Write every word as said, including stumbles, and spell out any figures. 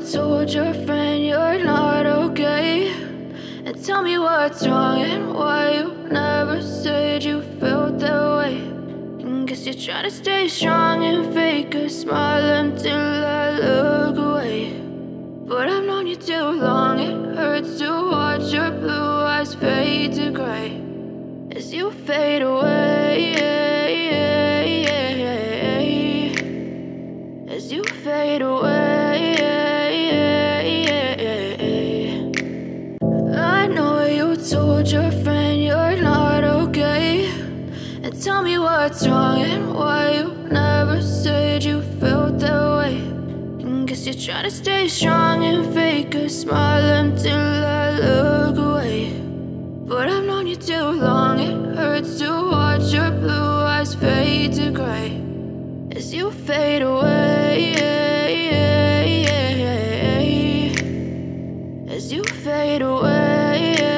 told your friend you're not okay, and tell me what's wrong and why you never said you felt that way. And guess you're trying to stay strong and fake a smile until I look away. But I've known you too long, it hurts to watch your blue eyes fade to gray as you fade away, as you fade away. I know you told your friend you're not okay, and tell me what's wrong and why you never said you felt that way. And guess you're trying to stay strong and fake a smile until I look away. But I've known you too long, it hurts to watch your blue eyes fade to gray as you fade away, as you fade away.